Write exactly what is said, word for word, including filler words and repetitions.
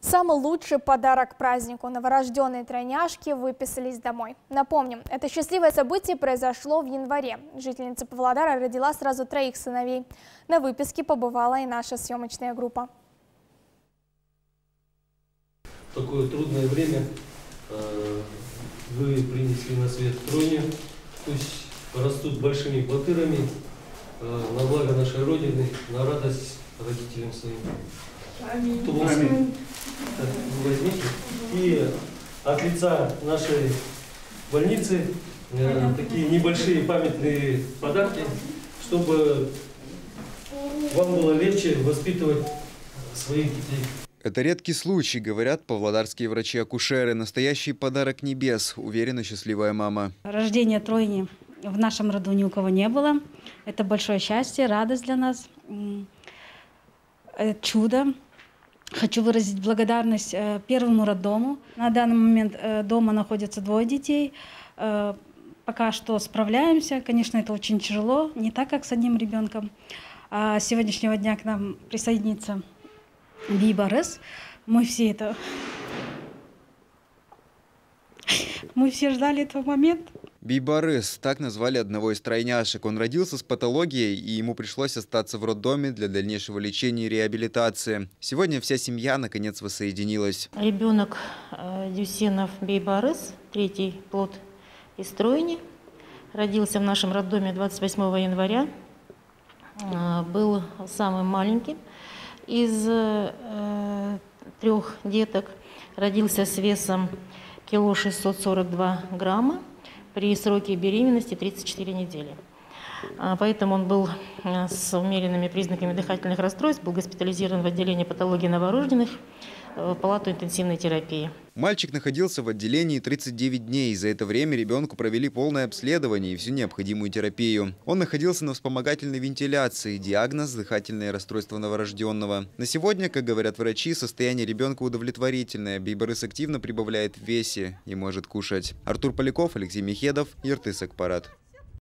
Самый лучший подарок празднику. Новорожденные тройняшки выписались домой. Напомним, это счастливое событие произошло в январе. Жительница Павлодара родила сразу троих сыновей. На выписке побывала и наша съемочная группа. В такое трудное время вы принесли на свет тройню. Пусть растут большими батырами на благо нашей Родины, на радость родителям своим. Аминь. Аминь. Так, возьмите. И от лица нашей больницы э, такие небольшие памятные подарки, чтобы вам было легче воспитывать своих детей. Это редкий случай, говорят павлодарские врачи-акушеры. Настоящий подарок небес, уверена счастливая мама. Рождение тройни в нашем роду ни у кого не было. Это большое счастье, радость для нас. Это чудо. Хочу выразить благодарность первому роддому. На данный момент дома находятся двое детей. Пока что справляемся. Конечно, это очень тяжело, не так, как с одним ребенком. А с сегодняшнего дня к нам присоединится Бибарыс. Мы все это... Мы все ждали этого момента. Бибарыс, так назвали одного из тройняшек. Он родился с патологией, и ему пришлось остаться в роддоме для дальнейшего лечения и реабилитации. Сегодня вся семья наконец воссоединилась. Ребенок Дюсенов Бибарыс, третий плод из тройни, родился в нашем роддоме двадцать восьмого января. Был самым маленьким из э, трех деток. Родился с весом кило шестьсот сорок два грамма. При сроке беременности тридцать четыре недели. Поэтому он был с умеренными признаками дыхательных расстройств, был госпитализирован в отделении патологии новорожденных, в палату интенсивной терапии. Мальчик находился в отделении тридцать девять дней. За это время ребенку провели полное обследование и всю необходимую терапию. Он находился на вспомогательной вентиляции. Диагноз – дыхательное расстройство новорожденного. На сегодня, как говорят врачи, состояние ребенка удовлетворительное. Бибарыс активно прибавляет в весе и может кушать. Артур Поляков, Алексей Михедов, Иртыс Акпарат.